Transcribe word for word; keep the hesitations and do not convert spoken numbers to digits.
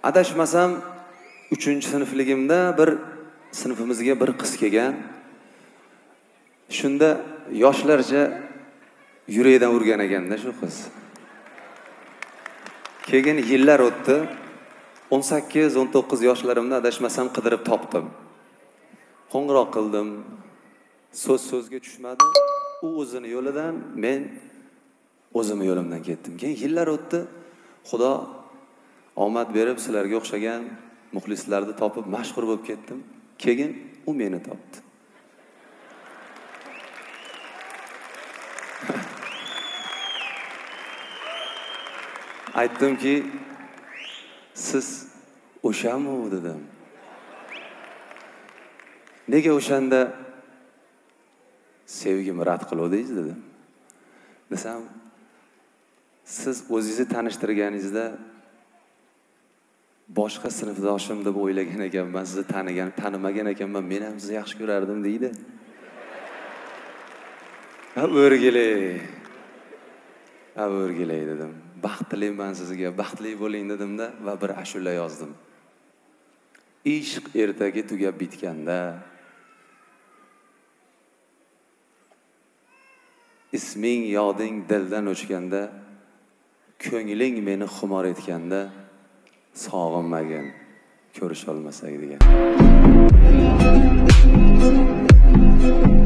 Adashmasam uchinchi sinfligimda bir sinfimizga bir qiz kelgan. Shunda yoshlarcha yurakdan urgan ekanda shu qiz. Keyin yillar o'tdi. o'n sakkiz o'n to'qqiz yoshlarimda adashmasam qidirib topdim. Qo'ng'iroq qildim. So'z so'zga tushmadi. U o'zini yo'lidan, men o'zim yo'limdan ketdim. Keyin yillar o'tdi. Xudo omad berib sizlarga o'xshagan muxlislarni topib mashhur bo'lib ketdim. Keyin u meni topdi. Aytdimki, siz o'shanmi dedim. Nega o'shanda sevgimni rad qiluvdingiz dedim. Desam, siz o'zingizni tanishtirganingizda boshqa sinfdoshim deb o'ylagan ekanman, sizni tanigan, tanimagan ekanman, men ham sizni yaxshi ko'rardim deydi. Ha, o'rgilay. Ha, o'rgilay dedim. Baxtliman sizga, baxtli bo'ling dedimda va bir ashula yozdim. Ishq ertaga tugab bitganda, isming yoding dildan o'chganda, ko'ngling meni xumor etganda, sog'inmagin, ko'risha olmasak degan.